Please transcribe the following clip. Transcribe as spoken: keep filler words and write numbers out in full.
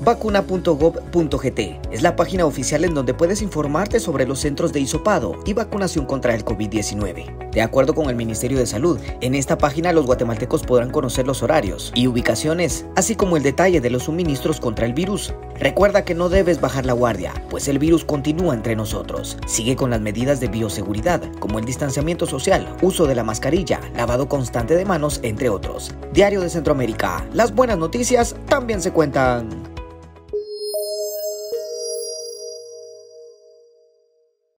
vacuna punto gov punto gt es la página oficial en donde puedes informarte sobre los centros de hisopado y vacunación contra el COVID diecinueve. De acuerdo con el Ministerio de Salud, en esta página los guatemaltecos podrán conocer los horarios y ubicaciones, así como el detalle de los suministros contra el virus. Recuerda que no debes bajar la guardia, pues el virus continúa entre nosotros. Sigue con las medidas de bioseguridad, como el distanciamiento social, uso de la mascarilla, lavado constante de manos, entre otros. Diario de Centroamérica, las buenas noticias también se cuentan.